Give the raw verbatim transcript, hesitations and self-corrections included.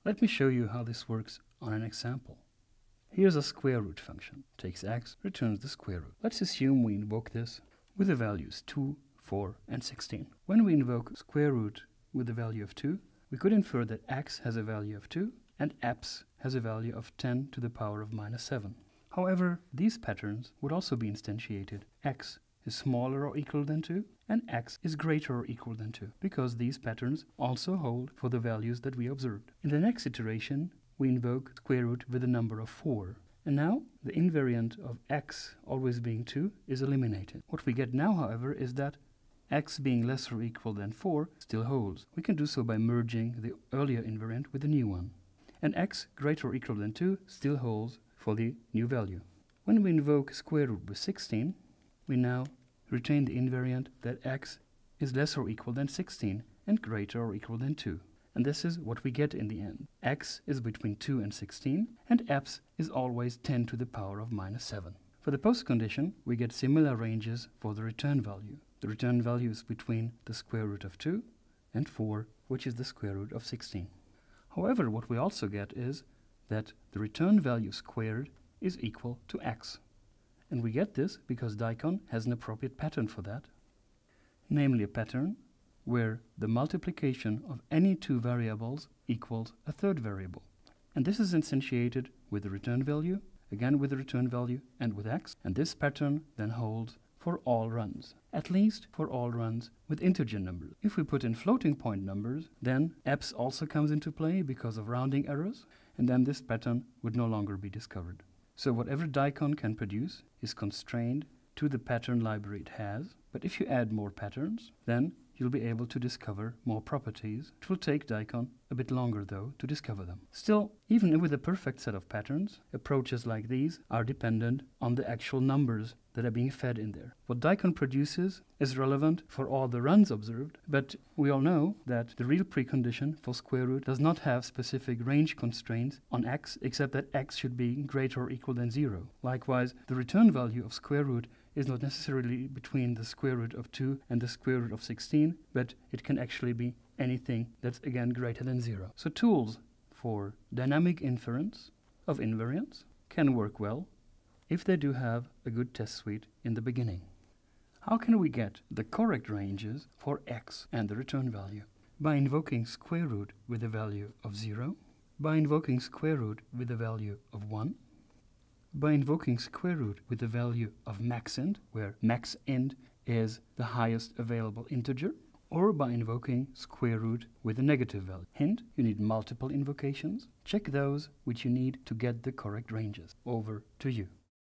Let me show you how this works on an example. Here's a square root function. Takes x, returns the square root. Let's assume we invoke this with the values two, four, and sixteen. When we invoke square root with the value of two, we could infer that x has a value of two and eps has a value of ten to the power of minus seven. However, these patterns would also be instantiated. X is smaller or equal than two, and x is greater or equal than two, because these patterns also hold for the values that we observed. In the next iteration, we invoke square root with the number of four. And now, the invariant of x always being two is eliminated. What we get now, however, is that x being less or equal than four still holds. We can do so by merging the earlier invariant with the new one. And x greater or equal than two still holds for the new value. When we invoke square root with sixteen, we now retain the invariant that x is less or equal than sixteen and greater or equal than two. And this is what we get in the end. X is between two and sixteen, and eps is always ten to the power of minus seven. For the post condition, we get similar ranges for the return value. The return value is between the square root of two and four, which is the square root of sixteen. However, what we also get is that the return value squared is equal to x. And we get this because Daikon has an appropriate pattern for that, namely a pattern where the multiplication of any two variables equals a third variable. And this is instantiated with the return value, again with the return value and with x, and this pattern then holds for all runs, at least for all runs with integer numbers. If we put in floating point numbers, then eps also comes into play because of rounding errors, and then this pattern would no longer be discovered. So whatever Daikon can produce is constrained to the pattern library it has, but if you add more patterns, then you'll be able to discover more properties. It will take Daikon a bit longer, though, to discover them. Still, even with a perfect set of patterns, approaches like these are dependent on the actual numbers that are being fed in there. What Daikon produces is relevant for all the runs observed, but we all know that the real precondition for square root does not have specific range constraints on x, except that x should be greater or equal than zero. Likewise, the return value of square root is not necessarily between the square root of two and the square root of sixteen, but it can actually be anything that's again greater than zero. So tools for dynamic inference of invariants can work well if they do have a good test suite in the beginning. How can we get the correct ranges for x and the return value? By invoking square root with a value of zero, by invoking square root with a value of one, by invoking square root with the value of maxint, where maxint is the highest available integer, or by invoking square root with a negative value. Hint, you need multiple invocations. Check those which you need to get the correct ranges. Over to you.